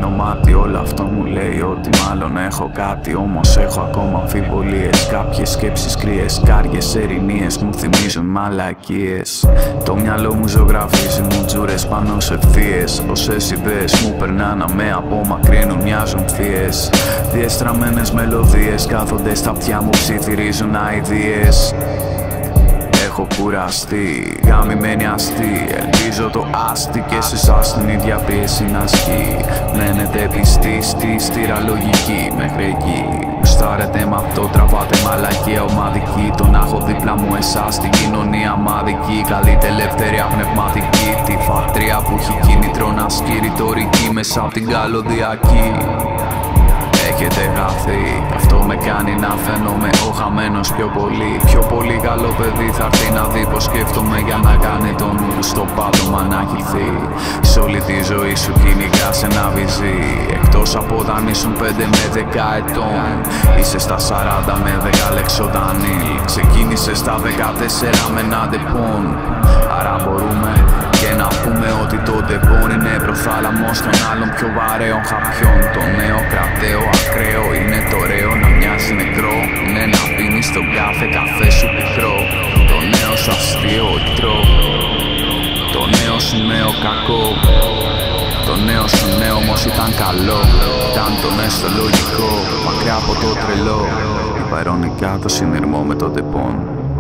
κλείνω μάτι, όλο αυτό μου λέει ότι μάλλον έχω κάτι. Όμως έχω ακόμα αμφιβολίες, κάποιες σκέψεις κρύες, κάριες ερηνίες μου θυμίζουν μαλακίες. Το μυαλό μου ζωγραφίζει μου τζούρες πάνω σε ευθείες. Όσες ιδέες μου περνάνε με απομακρύνουν, μοιάζουν θείες. Διεστραμμένες μελωδίες κάθονται στα αυτιά μου, ψιθυρίζουν αηδίες. Έχω κουραστεί, γαμημένη αστή. Ελπίζω το άστι και σε εσάς την ίδια πίεση να ασκεί. Μένετε πιστοί στη στήρα λογική μέχρι εκεί. Στάρετε μ' αυτό, τραβάτε μαλακία ομαδική. Το να έχω δίπλα μου εσάς στην κοινωνία μαδική. Καλείται ελευθερία πνευματική. Τη φατρία που έχει κίνητρο να σκύρει τωρική μέσα απ' την καλωδιακή. Έχετε χαθεί, αυτό με κάνει να φαίνομαι ο χαμένος πιο πολύ. Πιο πολύ καλό παιδί θα έρθει να δει πως σκέφτομαι για να κάνει το νου του στο πάτωμα να χυθεί. Σ' όλη τη ζωή σου κυνηγάς ένα βυζί. Εκτός από όταν ήσουν 5 με 10 ετών, είσαι στα 40 με 10 λεξοτανίλ. Ξεκίνησες στα 14 με ένα ντεπών. Άρα μπορούμε και να πούμε ότι το ντεπών είναι προθάλαμος των άλλων πιο βαρέων χαπιών. Το νέο κρατέο ακραίο είναι το ωραίο να μοιάζει νεκρό. Είναι να πίνεις στον καφέ σου πικρό. Το νέο σου αστείο εχθρό. Το νέο σου νέο κακό. Το νέο σου νέο όμως ήταν καλό. Ήταν το έστω λογικό, μακριά από το τρελό. Είπα ειρωνικά το συνειρμό με το ντεπών.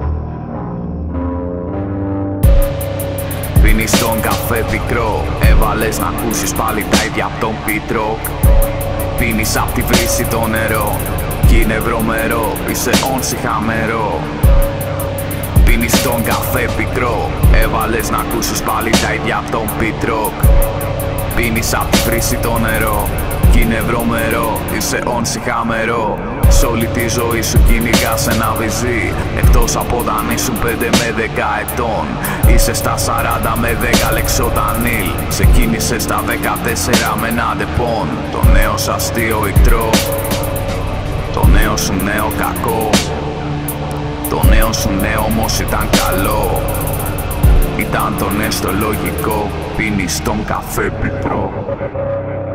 Πίνεις τον καφέ πικρό, έβαλες να ακούσεις πάλι τα ίδια απ' τον πιτρόκ. Πίνεις απ' τη βρύση το νερό, κι είναι βρωμερό, είσαι όνση χαμερό. Πίνεις τον καφέ πικρό, έβαλες να ακούσεις πάλι τα ίδια απ' τον πιτρόκ. Πίνεις απ' τη βρύση το νερό, κι είναι βρωμερό, είσαι όνση χαμερό. Σ' όλη τη ζωή σου κυνηγάς ένα βυζί. Εκτός από όταν ήσουν 5 με 10 ετών, είσαι στα 40 με 10 λεξοτανίλ. Ξεκίνησες στα 14 με ένα ντεπών. Το νέο σου αστείο εχθρό. Το νέο σου νέο κακό. Το νέο σου νέο όμως ήταν καλό. Ήταν το έστω λογικό. Πίνεις τον καφέ πικρό.